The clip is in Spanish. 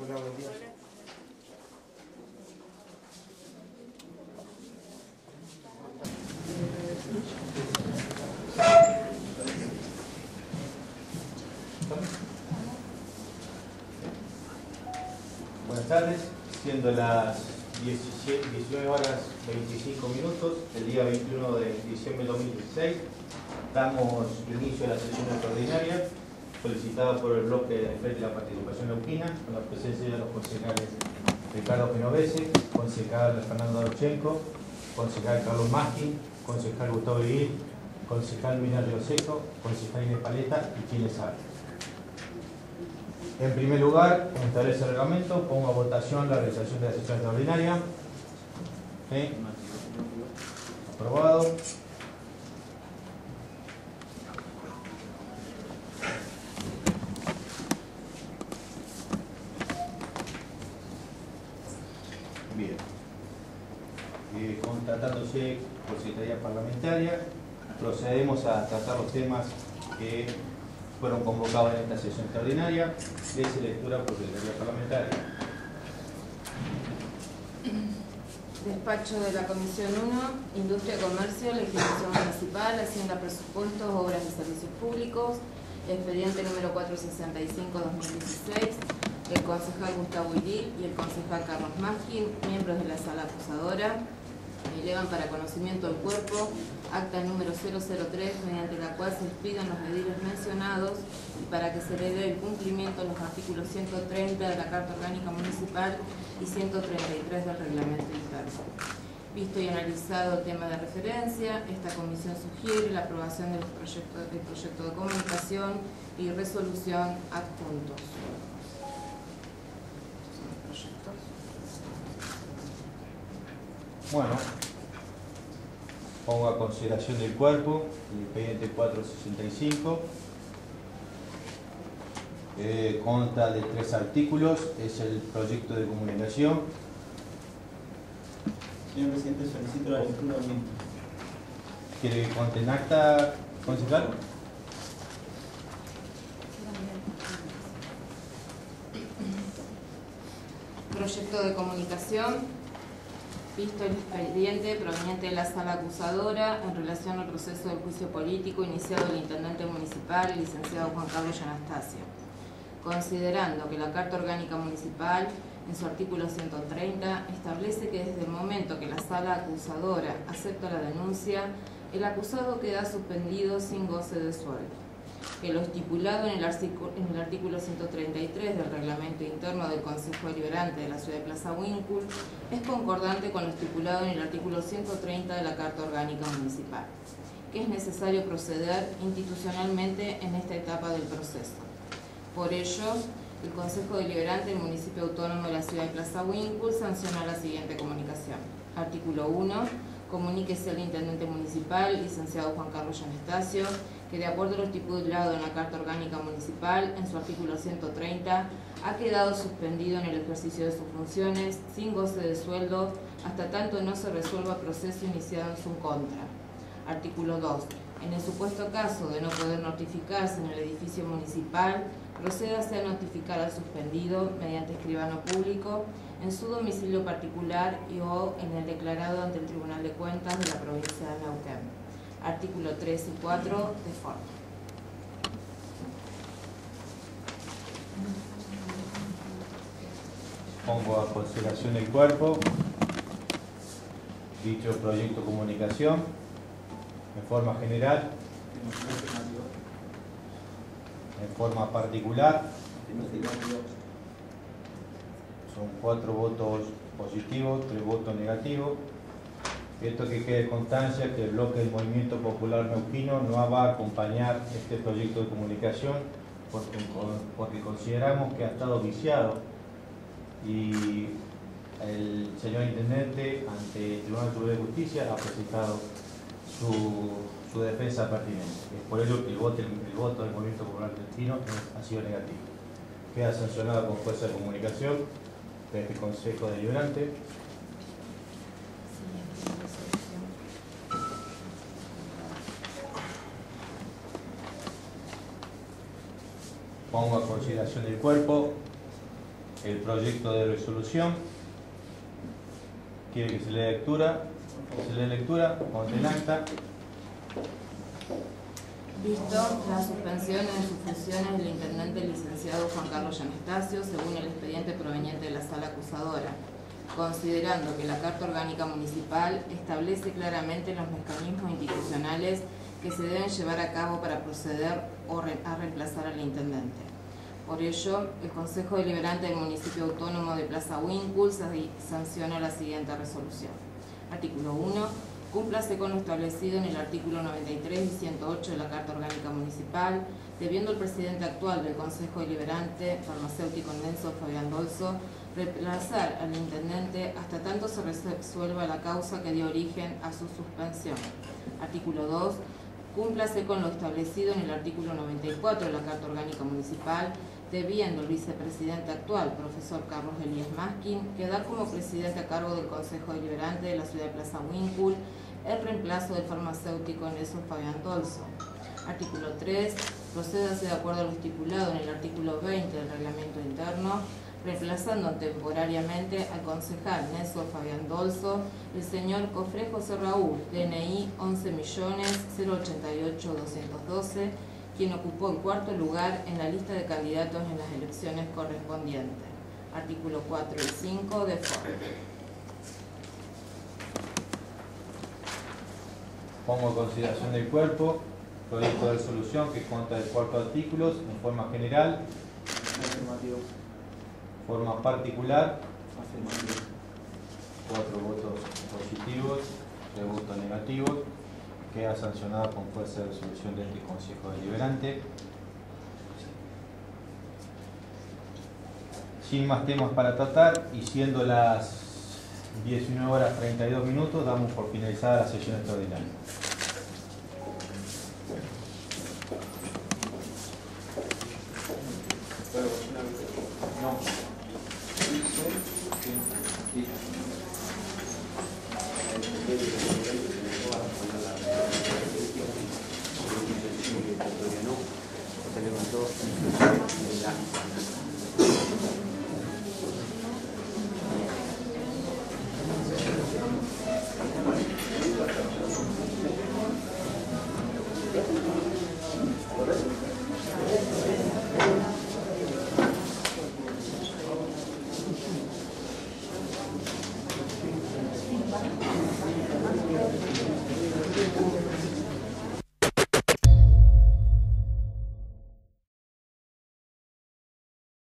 Hola, buen día. Buenas tardes, siendo las 19 horas 25 minutos, el día 21 de diciembre de 2016, damos inicio a la sesión extraordinaria solicitada por el bloque de Frente de la Participación Neuquina, con la presencia de los concejales Ricardo Genovese, concejal Fernando Arochenko, concejal Carlos Maskin, concejal Gustavo Vivir, concejal Minario Seco, concejal Inés Paleta y quienes hablan. En primer lugar, como establece el reglamento, pongo a votación la realización de la sesión extraordinaria. ¿Sí? Aprobado. Bien. Tratándose por Secretaría Parlamentaria, procedemos a tratar los temas que fueron convocados en esta sesión extraordinaria. Dese lectura por Secretaría Parlamentaria. Despacho de la Comisión 1, Industria, Comercio, Legislación Municipal, Hacienda, Presupuestos, Obras y Servicios Públicos, expediente número 465-2016, el concejal Gustavo Iril y el concejal Carlos Maskin, miembros de la sala acusadora, elevan para conocimiento del cuerpo acta número 003, mediante la cual se expidan los edictos mencionados y para que se le dé el cumplimiento a los artículos 130 de la Carta Orgánica Municipal y 133 del Reglamento Interno. Visto y analizado el tema de referencia, esta comisión sugiere la aprobación del proyecto de comunicación y resolución adjuntos. Bueno, pongo a consideración del cuerpo el expediente 465. Consta de 3 artículos, es el proyecto de comunicación. Señor Presidente, solicito la lectura del mismo. ¿Quiere que conste en acta, concejal? Proyecto de comunicación. Visto el expediente proveniente de la sala acusadora en relación al proceso del juicio político iniciado el intendente municipal, licenciado Juan Carlos Anastasio. Considerando que la Carta Orgánica Municipal, en su artículo 130, establece que desde el momento que la sala acusadora acepta la denuncia, el acusado queda suspendido sin goce de sueldo. Que lo estipulado en el artículo 133 del Reglamento Interno del Consejo Deliberante de la Ciudad de Plaza Huíncul es concordante con lo estipulado en el artículo 130 de la Carta Orgánica Municipal, que es necesario proceder institucionalmente en esta etapa del proceso. Por ello, el Consejo Deliberante del Municipio Autónomo de la Ciudad de Plaza Huíncul sanciona la siguiente comunicación. Artículo 1. Comuníquese al Intendente Municipal, licenciado Juan Carlos Anastasio, que de acuerdo a lo estipulado en la Carta Orgánica Municipal, en su artículo 130, ha quedado suspendido en el ejercicio de sus funciones sin goce de sueldo hasta tanto no se resuelva proceso iniciado en su contra. Artículo 2. En el supuesto caso de no poder notificarse en el edificio municipal, procédase a notificar al suspendido mediante escribano público en su domicilio particular y o en el declarado ante el Tribunal de Cuentas de la provincia de Neuquén. Artículo 3 y 4 de forma. Pongo a consideración el cuerpo dicho proyecto de comunicación en forma general, en forma particular. Son 4 votos positivos, 3 votos negativos. Esto que quede constancia que el bloque del Movimiento Popular Neuquino no va a acompañar este proyecto de comunicación porque consideramos que ha estado viciado y el señor Intendente ante el Tribunal Superior de Justicia ha presentado su defensa pertinente. Es por ello que el voto del Movimiento Popular Neuquino ha sido negativo. Queda sancionado con fuerza de comunicación de este Consejo Deliberante. Pongo a consideración del cuerpo el proyecto de resolución. ¿Quiere que se lea lectura? Se lee lectura, ponte en acta. Visto la suspensión en sus funciones del intendente licenciado Juan Carlos Anastasio, según el expediente proveniente de la sala acusadora, considerando que la Carta Orgánica Municipal establece claramente los mecanismos institucionales que se deben llevar a cabo para proceder a reemplazar al intendente. Por ello, el Consejo Deliberante del Municipio Autónomo de Plaza Huíncul sanciona la siguiente resolución. Artículo 1. Cúmplase con lo establecido en el artículo 93 y 108 de la Carta Orgánica Municipal, debiendo el presidente actual del Consejo Deliberante, farmacéutico Nelson Fabián Dolso, reemplazar al intendente hasta tanto se resuelva la causa que dio origen a su suspensión. Artículo 2. Cúmplase con lo establecido en el artículo 94 de la Carta Orgánica Municipal, debiendo el vicepresidente actual, profesor Carlos Elías Maskin, quedar como presidente a cargo del Consejo Deliberante de la ciudad de Plaza Huíncul, el reemplazo del farmacéutico Nelson Fabián Dolso. Artículo 3. Procédase de acuerdo a lo estipulado en el artículo 20 del reglamento interno, reemplazando temporariamente al concejal Nelson Fabián Dolso, el señor Cofré José Raúl, DNI 11.088.212, quien ocupó el cuarto lugar en la lista de candidatos en las elecciones correspondientes. Artículo 4 y 5 de forma. Pongo en consideración del cuerpo, proyecto de resolución que consta de 4 artículos, en forma general, Afirmativo. forma particular, Afirmativo. 4 votos positivos, 3 votos negativos. Queda sancionado con fuerza de resolución de este Consejo Deliberante. Sin más temas para tratar y siendo las 19:32, damos por finalizada la sesión extraordinaria. No.